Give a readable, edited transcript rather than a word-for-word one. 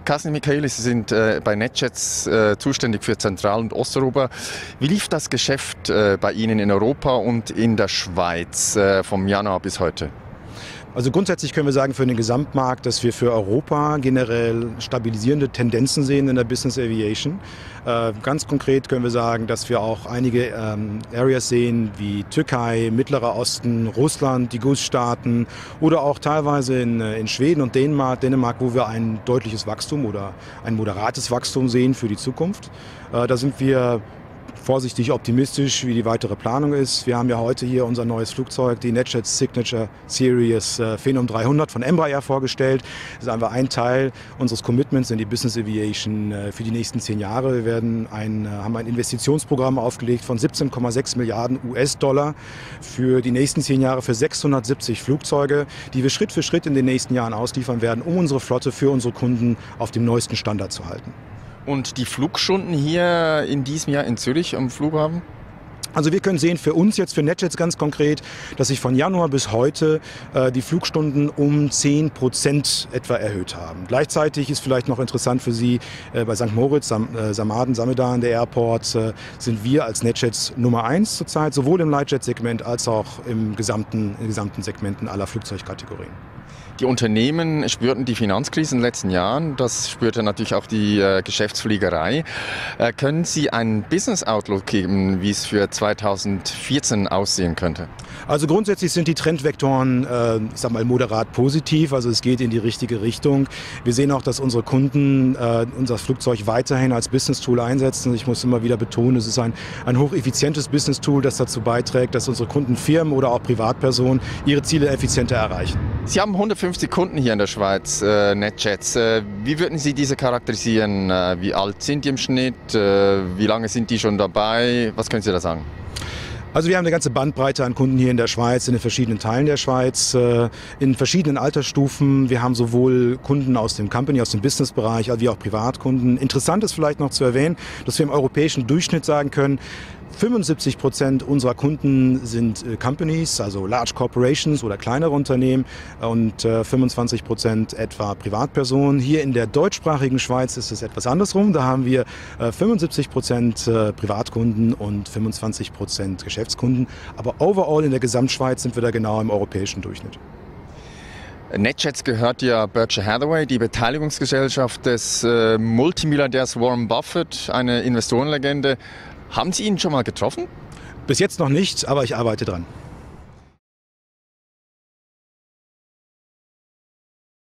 Carsten Michaelis, Sie sind bei NetJets zuständig für Zentral- und Osteuropa. Wie lief das Geschäft bei Ihnen in Europa und in der Schweiz vom Januar bis heute? Also grundsätzlich können wir sagen für den Gesamtmarkt, dass wir für Europa generell stabilisierende Tendenzen sehen in der Business Aviation. Ganz konkret können wir sagen, dass wir auch einige Areas sehen wie Türkei, Mittlerer Osten, Russland, die GUS-Staaten oder auch teilweise in Schweden und Dänemark, wo wir ein deutliches Wachstum oder ein moderates Wachstum sehen für die Zukunft. Da sind wir vorsichtig optimistisch, wie die weitere Planung ist. Wir haben ja heute hier unser neues Flugzeug, die NetJet Signature Series Phenom 300 von Embraer vorgestellt. Das ist einfach ein Teil unseres Commitments in die Business Aviation für die nächsten 10 Jahre. Wir haben ein Investitionsprogramm aufgelegt von 17,6 Milliarden US-Dollar für die nächsten 10 Jahre für 670 Flugzeuge, die wir Schritt für Schritt in den nächsten Jahren ausliefern werden, um unsere Flotte für unsere Kunden auf dem neuesten Standard zu halten. Und die Flugstunden hier in diesem Jahr in Zürich am Flughafen? Also wir können sehen, für uns jetzt, für NetJets ganz konkret, dass sich von Januar bis heute die Flugstunden um 10% etwa erhöht haben. Gleichzeitig ist vielleicht noch interessant für Sie, bei St. Moritz, Samedan, der Airport, sind wir als NetJets Nummer 1 zurzeit, sowohl im Lightjet-Segment als auch in gesamten Segmenten aller Flugzeugkategorien. Die Unternehmen spürten die Finanzkrise in den letzten Jahren, das spürte natürlich auch die Geschäftsfliegerei. Können Sie einen Business-Outlook geben, wie es für 2014 aussehen könnte? Also grundsätzlich sind die Trendvektoren, ich sag mal, moderat positiv, also es geht in die richtige Richtung. Wir sehen auch, dass unsere Kunden unser Flugzeug weiterhin als Business-Tool einsetzen. Ich muss immer wieder betonen, es ist ein hocheffizientes Business-Tool, das dazu beiträgt, dass unsere Kunden, Firmen oder auch Privatpersonen ihre Ziele effizienter erreichen. Sie haben 150 Kunden hier in der Schweiz, NetJets. Wie würden Sie diese charakterisieren? Wie alt sind die im Schnitt? Wie lange sind die schon dabei? Was können Sie da sagen? Also wir haben eine ganze Bandbreite an Kunden hier in der Schweiz, in den verschiedenen Teilen der Schweiz, in verschiedenen Altersstufen. Wir haben sowohl Kunden aus dem Company, aus dem Businessbereich, wie auch Privatkunden. Interessant ist vielleicht noch zu erwähnen, dass wir im europäischen Durchschnitt sagen können, 75% unserer Kunden sind Companies, also Large Corporations oder kleinere Unternehmen und 25% etwa Privatpersonen. Hier in der deutschsprachigen Schweiz ist es etwas andersrum. Da haben wir 75% Privatkunden und 25% Geschäftskunden. Aber overall in der Gesamtschweiz sind wir da genau im europäischen Durchschnitt. NetJets gehört ja Berkshire Hathaway, die Beteiligungsgesellschaft des Multimilliardärs Warren Buffett, eine Investorenlegende. Haben Sie ihn schon mal getroffen? Bis jetzt noch nicht, aber ich arbeite dran.